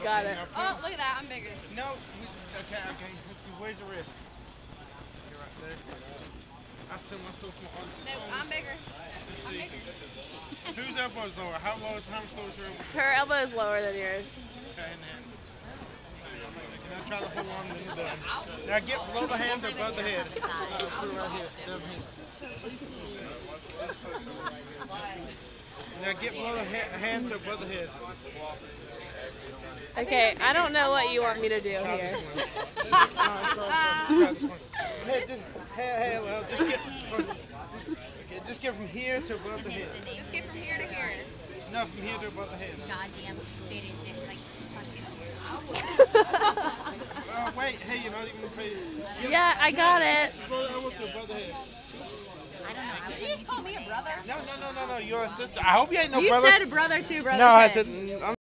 got it. Oh, look at that. I'm bigger. No. Okay. Let's see. Where's your wrist? You're right there. I sent myself from No, I'm bigger. Let's see. Whose elbow is lower? How low is her elbow? Her elbow is lower than yours. Okay, and then. Now try to hold on to the done. Now get below the hand above the head. Put it right here. Now get below the hand to above the head. Okay, I don't know what you want me to do Try here. this one. Hey, well, just get from here to above the head. Just get from here to here. No, from here to above the head. Goddamn spit in it like fucking. Wait, hey, you're not even paying. Yeah, I got it. Below the elbow to above the head. I don't know. Did you just call me a brother? No, you're a sister. I hope you ain't no brother. You said a brother too, brother. No, I said,